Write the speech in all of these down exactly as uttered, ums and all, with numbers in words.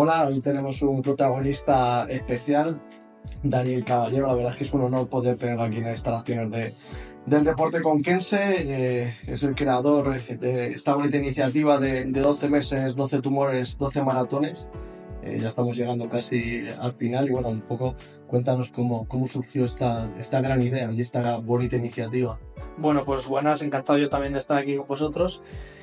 Hola, hoy tenemos un protagonista especial, Daniel Caballero. La verdad es que es un honor poder tenerlo aquí en las instalaciones de, del Deporte Conquense. Eh, es el creador de esta bonita iniciativa de, de doce meses, doce tumores, doce maratones. Eh, ya estamos llegando casi al final y bueno, un poco cuéntanos cómo, cómo surgió esta, esta gran idea y esta bonita iniciativa. Bueno, pues buenas, encantado yo también de estar aquí con vosotros.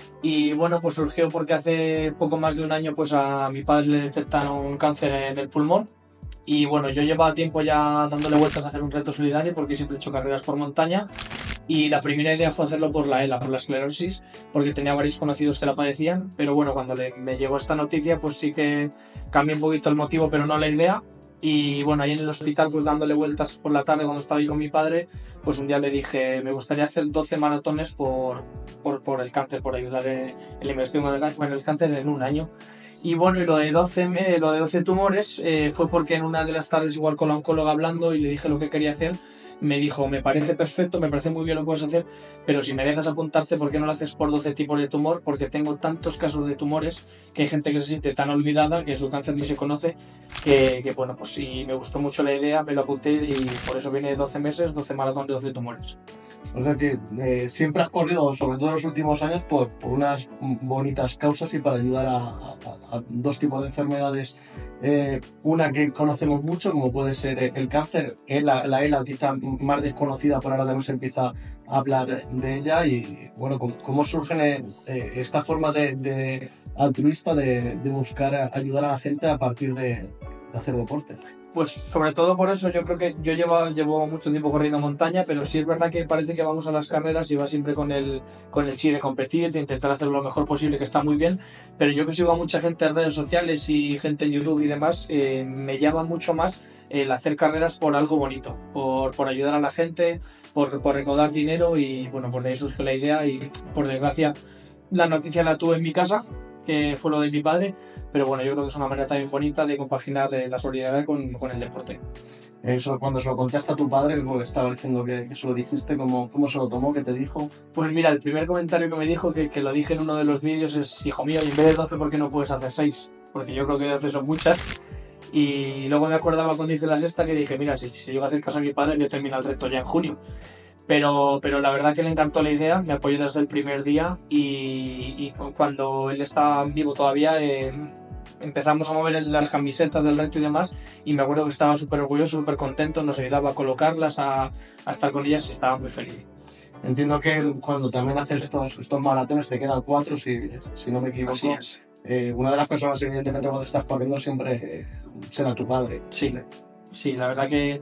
Y bueno, pues surgió porque hace poco más de un año pues a mi padre le detectaron un cáncer en el pulmón. Y bueno, yo llevaba tiempo ya dándole vueltas a hacer un reto solidario porque siempre he hecho carreras por montaña. Y la primera idea fue hacerlo por la ELA, por la esclerosis, porque tenía varios conocidos que la padecían. Pero bueno, cuando le, me llegó esta noticia, pues sí que cambié un poquito el motivo, pero no la idea. Y bueno, ahí en el hospital, pues dándole vueltas por la tarde cuando estaba ahí con mi padre, pues un día le dije, me gustaría hacer doce maratones por, por, por el cáncer, por ayudar en, en la investigación en el cáncer en un año. Y bueno, y lo de doce, eh, lo de doce tumores eh, fue porque en una de las tardes, igual con la oncóloga hablando, y le dije lo que quería hacer, me dijo, me parece perfecto, me parece muy bien lo que vas a hacer, pero si me dejas apuntarte, ¿por qué no lo haces por doce tipos de tumor? Porque tengo tantos casos de tumores que hay gente que se siente tan olvidada, que su cáncer ni se conoce, que, que bueno, pues si me gustó mucho la idea, me lo apunté y por eso viene doce meses, doce maratones, doce tumores. Es decir, eh, siempre has corrido, sobre todo en los últimos años, por, por unas bonitas causas y para ayudar a, a, a dos tipos de enfermedades. Eh, una que conocemos mucho, como puede ser el cáncer, es la, la ELA quizá más desconocida, por ahora también se empieza a hablar de ella. Y bueno, ¿cómo, cómo surge eh, esta forma de, de altruista de, de buscar ayudar a la gente a partir de, de hacer deporte? Pues sobre todo por eso yo creo que yo llevo, llevo mucho tiempo corriendo montaña, pero sí es verdad que parece que vamos a las carreras y va siempre con el, con el chip de competir, de intentar hacer lo mejor posible, que está muy bien, pero yo que sigo a mucha gente en redes sociales y gente en YouTube y demás, eh, me llama mucho más el hacer carreras por algo bonito, por, por ayudar a la gente, por, por recaudar dinero y bueno, por de ahí surgió la idea y por desgracia la noticia la tuve en mi casa, que fue lo de mi padre, pero bueno, yo creo que es una manera también bonita de compaginar eh, la solidaridad con, con el deporte. Eso, cuando se lo contaste a tu padre, porque estaba diciendo que, que se lo dijiste, ¿cómo, cómo se lo tomó? ¿Qué te dijo? Pues mira, el primer comentario que me dijo, que, que lo dije en uno de los vídeos, es, hijo mío, y en vez de doce, ¿por qué no puedes hacer seis? Porque yo creo que doce son muchas. Y luego me acordaba cuando hice la sexta que dije, mira, si, si llego a hacer caso a mi padre, yo termino el reto ya en junio. Pero, pero la verdad que le encantó la idea, me apoyó desde el primer día y, y cuando él estaba vivo todavía eh, empezamos a mover las camisetas del reto y demás y me acuerdo que estaba súper orgulloso, súper contento, nos ayudaba a colocarlas, a, a estar con ellas y estaba muy feliz. Entiendo que cuando también haces estos, estos maratones te quedan cuatro, si, si no me equivoco. Así es. Eh, una de las personas, evidentemente, cuando estás corriendo siempre eh, será tu padre. Sí, sí, la verdad que...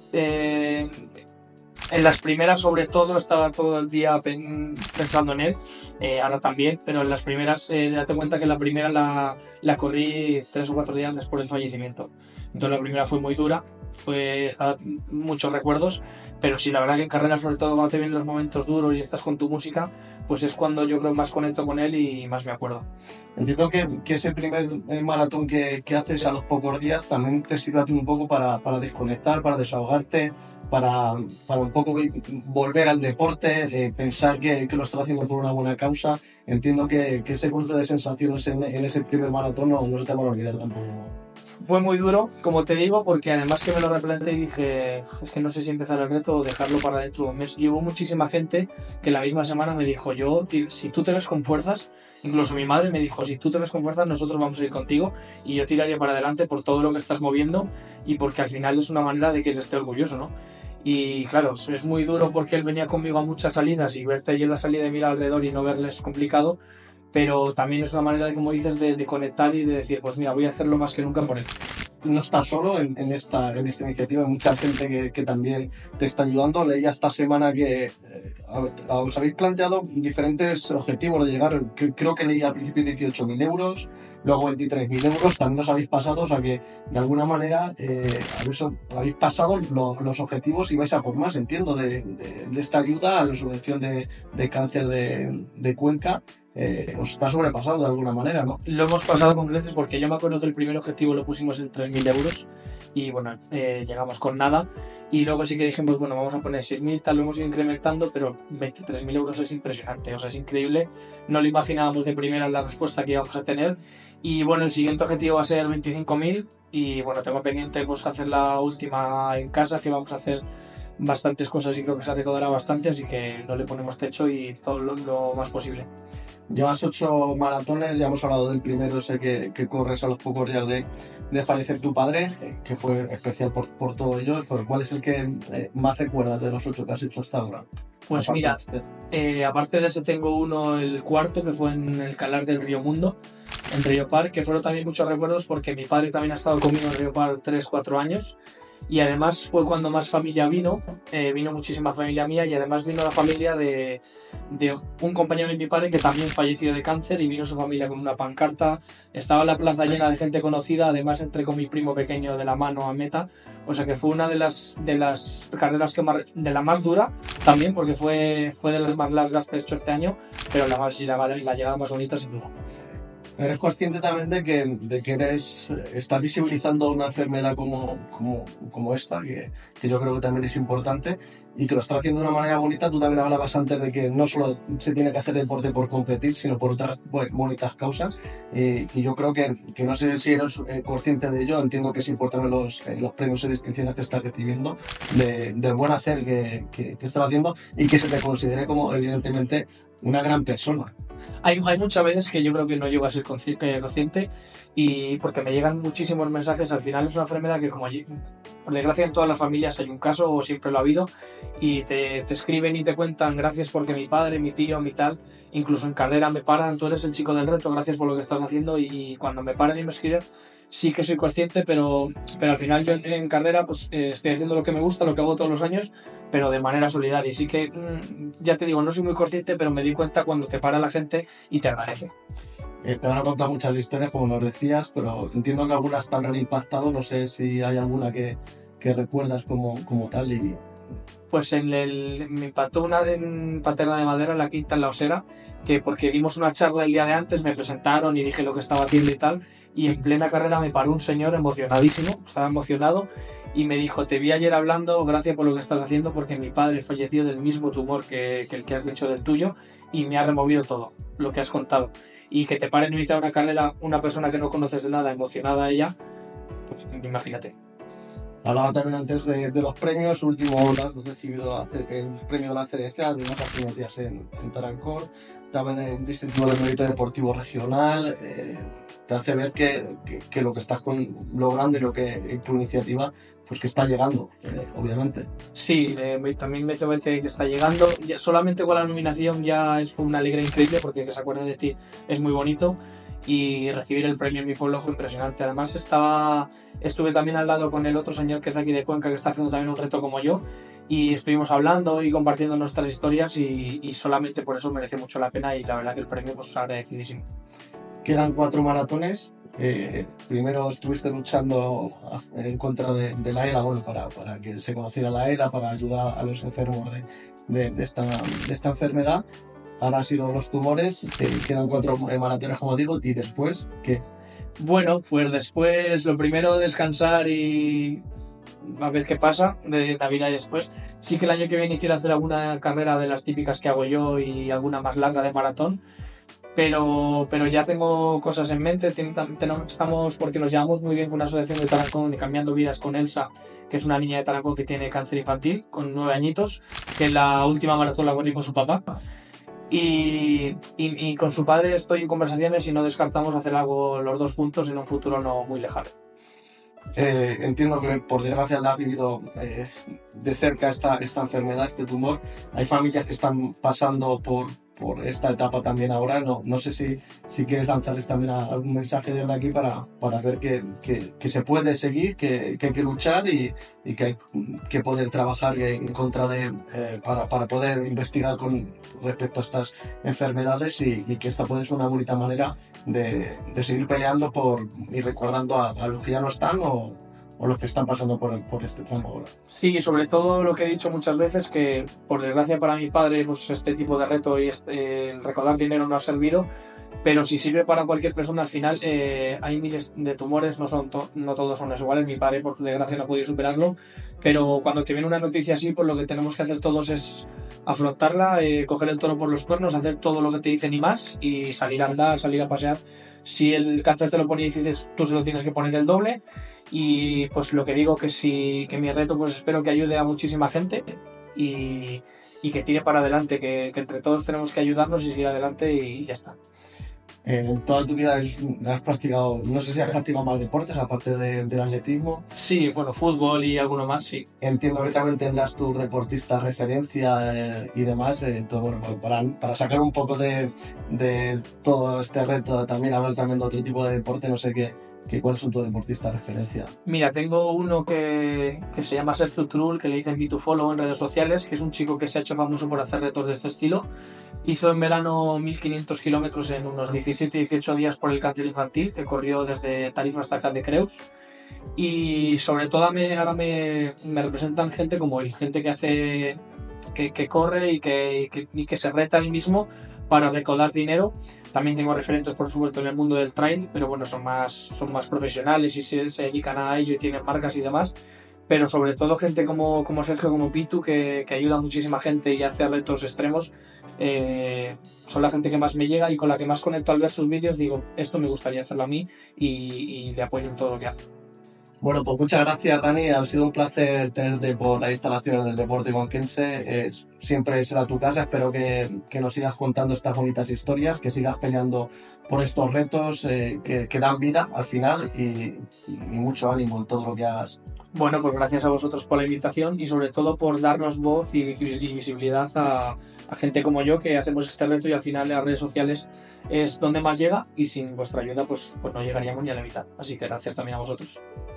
Eh, En las primeras, sobre todo, estaba todo el día pensando en él, eh, ahora también, pero en las primeras, eh, date cuenta que la primera la, la corrí tres o cuatro días después del fallecimiento. Entonces la primera fue muy dura, fue, estaba muchos recuerdos, pero sí, la verdad que en carrera, sobre todo cuando te vienen los momentos duros y estás con tu música, pues es cuando yo creo más conecto con él y más me acuerdo. Entiendo que, que ese primer maratón que, que haces a los pocos días también te sirve a ti un poco para, para desconectar, para desahogarte, para, para un poco volver al deporte, eh, pensar que, que lo estás haciendo por una buena causa. Entiendo que, que ese cruce de sensaciones en, en ese primer maratón no, no se te van a olvidar tampoco. Fue muy duro, como te digo, porque además que me lo replanteé y dije, es que no sé si empezar el reto o dejarlo para dentro de un mes. Y hubo muchísima gente que la misma semana me dijo, yo, si tú te ves con fuerzas, incluso mi madre me dijo, si tú te ves con fuerzas, nosotros vamos a ir contigo y yo tiraría para adelante por todo lo que estás moviendo y porque al final es una manera de que él esté orgulloso, ¿no? Y claro, es muy duro porque él venía conmigo a muchas salidas y verte allí en la salida y mirar alrededor y no verle es complicado, pero también es una manera, de, como dices, de, de conectar y de decir, pues mira, voy a hacerlo más que nunca por él. No estás solo en, en, esta, en esta iniciativa, hay mucha gente que, que también te está ayudando. Leía esta semana que eh, os habéis planteado diferentes objetivos de llegar, que, creo que leí al principio dieciocho mil euros, luego veintitrés mil euros, también os habéis pasado, o sea que de alguna manera eh, habéis, habéis pasado lo, los objetivos y vais a por más, entiendo, de, de, de esta ayuda a la subvención de, de cáncer de, de Cuenca. eh, os está sobrepasando de alguna manera, ¿no? Lo hemos pasado con creces porque yo me acuerdo que el primer objetivo lo pusimos en tres mil euros y bueno, eh, llegamos con nada y luego sí que dijimos, bueno, vamos a poner seis mil, tal, lo hemos ido incrementando, pero veintitrés mil euros es impresionante, o sea, es increíble, no lo imaginábamos de primera la respuesta que íbamos a tener y bueno, el siguiente objetivo va a ser veinticinco mil y bueno, tengo pendiente pues hacer la última en casa, que vamos a hacer bastantes cosas y creo que se recaudará bastante, así que no le ponemos techo y todo lo, lo más posible. Llevas ocho maratones, ya hemos hablado del primero, ese que, que corres a los pocos días de, de fallecer tu padre, eh, que fue especial por, por todo ello. ¿Cuál es el que eh, más recuerdas de los ocho que has hecho hasta ahora? Pues Aparte mira, de este. eh, aparte de ese tengo uno, el cuarto, que fue en el Calar del Río Mundo, en Río Par, que fueron también muchos recuerdos porque mi padre también ha estado conmigo en Río Par tres cuatro años. Y además fue cuando más familia vino, eh, vino muchísima familia mía y además vino la familia de, de un compañero de mi padre que también falleció de cáncer y vino su familia con una pancarta, estaba la plaza llena de gente conocida, además entré con mi primo pequeño de la mano a meta, o sea que fue una de las, de las carreras que más, de la más dura también porque fue, fue de las más largas que he hecho este año, pero la, más, la, la llegada más bonita sin duda. Eres consciente también de que, de que eres, estás visibilizando una enfermedad como, como, como esta, que, que yo creo que también es importante y que lo estás haciendo de una manera bonita. Tú también hablabas antes de que no solo se tiene que hacer deporte por competir, sino por otras bonitas causas. Eh, y yo creo que, que no sé si eres eh, consciente de ello. Entiendo que es importante los, eh, los premios y distinciones que estás recibiendo, de, del buen hacer que, que, que estás haciendo y que se te considere como, evidentemente, una gran persona. Hay, hay muchas veces que yo creo que no llego a ser consci- eh, consciente y porque me llegan muchísimos mensajes. Al final es una enfermedad que, como allí, por desgracia en todas las familias hay un caso o siempre lo ha habido, y te, te escriben y te cuentan gracias porque mi padre, mi tío, mi tal, incluso en carrera me paran, tú eres el chico del reto, gracias por lo que estás haciendo, y, y cuando me paran y me escriben sí que soy consciente, pero, pero al final yo en, en carrera pues eh, estoy haciendo lo que me gusta, lo que hago todos los años, pero de manera solidaria. Y sí que, mmm, ya te digo, no soy muy consciente, pero me di cuenta cuando te para la gente y te agradece. Eh, te van a contar muchas historias, como nos decías, pero entiendo que algunas te habrán impactado. No sé si hay alguna que, que recuerdas como, como tal. Y... Pues en el, me impactó una en Paterna de Madera, en la Quinta, en la Osera, que porque dimos una charla el día de antes, me presentaron y dije lo que estaba haciendo y tal, y en plena carrera me paró un señor emocionadísimo, estaba emocionado, y me dijo, te vi ayer hablando, gracias por lo que estás haciendo, porque mi padre falleció del mismo tumor que, que el que has dicho del tuyo, y me ha removido todo lo que has contado. Y que te paren en mitad de una carrera una persona que no conoces de nada, emocionada ella, pues imagínate. Hablaba también antes de, de los premios. Último has recibido la, el premio de la C D C, además hace unos días en, en Tarancón, también en Distintivo de Mérito Deportivo Regional. Eh, te hace ver que, que, que lo que estás con, logrando y lo que tu iniciativa, pues que está llegando, eh, obviamente. Sí, eh, también me hizo ver que, que está llegando. Ya, solamente con la nominación ya es, fue una alegría increíble, porque que se acuerden de ti es muy bonito. Y recibir el premio en mi pueblo fue impresionante. Además estaba, estuve también al lado con el otro señor que es de aquí de Cuenca, que está haciendo también un reto como yo, y estuvimos hablando y compartiendo nuestras historias, y, y solamente por eso merece mucho la pena, y la verdad que el premio pues agradecidísimo. Quedan cuatro maratones. Eh, primero estuviste luchando en contra de, de la ELA, bueno, para, para que se conociera la ELA, para ayudar a los enfermos de, de, de, esta, de esta enfermedad. Ahora han sido los tumores, eh, quedan cuatro maratones, como digo, y después, ¿qué? Bueno, pues después, lo primero, descansar y a ver qué pasa de Navidad y después. Sí que el año que viene quiero hacer alguna carrera de las típicas que hago yo y alguna más larga de maratón, pero, pero ya tengo cosas en mente. Estamos, porque nos llevamos muy bien con una asociación de Tarancón, de Cambiando Vidas, con Elsa, que es una niña de Tarancón que tiene cáncer infantil, con nueve añitos, que la última maratón la corrí con su papá. Y, y, y con su padre estoy en conversaciones y no descartamos hacer algo los dos juntos en un futuro no muy lejano. Eh, entiendo que por desgracia la ha vivido eh, de cerca esta, esta enfermedad, este tumor. Hay familias que están pasando por, por esta etapa también ahora. No, no sé si, si quieres lanzarles también algún mensaje desde aquí para, para ver que, que, que se puede seguir, que, que hay que luchar y, y que hay que poder trabajar en contra de, eh, para, para poder investigar con respecto a estas enfermedades, y, y que esta puede ser una bonita manera de, de seguir peleando por, y recordando a, a los que ya no están, o, o los que están pasando por, por este tramo ahora. Sí, sobre todo lo que he dicho muchas veces, que por desgracia para mi padre pues este tipo de reto y este, el recaudar dinero no ha servido, pero si sirve para cualquier persona al final. Eh, hay miles de tumores, no, son to- no todos son iguales, mi padre por desgracia no ha podido superarlo, pero cuando te viene una noticia así, pues lo que tenemos que hacer todos es afrontarla, eh, coger el toro por los cuernos, hacer todo lo que te dicen y más, y salir a andar, salir a pasear. Si el cáncer te lo pone difícil, tú se lo tienes que poner el doble. Y pues lo que digo, que si que mi reto pues espero que ayude a muchísima gente y, y que tire para adelante, que, que entre todos tenemos que ayudarnos y seguir adelante y ya está. Eh, en toda tu vida has, has practicado, no sé si has practicado más deportes aparte de- del atletismo. Sí, bueno, fútbol y alguno más, sí. Entiendo que también tendrás tus deportistas referencia eh, y demás. Eh, entonces, bueno, pues para, para sacar un poco de, de todo este reto, también hablar también de otro tipo de deporte, no sé qué, qué cuáles son tus deportistas referencia. Mira, tengo uno que, que se llama Sergio Turul, que le dicen B dos Follow en redes sociales, que es un chico que se ha hecho famoso por hacer retos de este estilo. Hizo en verano mil quinientos kilómetros en unos diecisiete dieciocho días por el cáncer infantil, que corrió desde Tarifa hasta Cat de Creus. Y sobre todo me, ahora me, me representan gente como él, gente que hace que, que corre y que, y que, y que se reta él mismo para recaudar dinero. También tengo referentes, por supuesto, en el mundo del trail, pero bueno, son más, son más profesionales y se, se dedican a ello y tienen marcas y demás. Pero sobre todo gente como, como Sergio, como Pitu, que, que ayuda a muchísima gente y hace retos extremos. Eh, son la gente que más me llega y con la que más conecto al ver sus vídeos. Digo, esto me gustaría hacerlo a mí, y, y le apoyo en todo lo que hace. Bueno, pues muchas gracias, Dani. Ha sido un placer tenerte por las instalaciones del Deporte Conquense. Eh, siempre será tu casa. Espero que, que nos sigas contando estas bonitas historias, que sigas peleando por estos retos eh, que, que dan vida al final y, y mucho ánimo en todo lo que hagas. Bueno, pues gracias a vosotros por la invitación y sobre todo por darnos voz y visibilidad a, a gente como yo que hacemos este reto, y al final las redes sociales es donde más llega, y sin vuestra ayuda pues, pues no llegaríamos ni a la mitad. Así que gracias también a vosotros.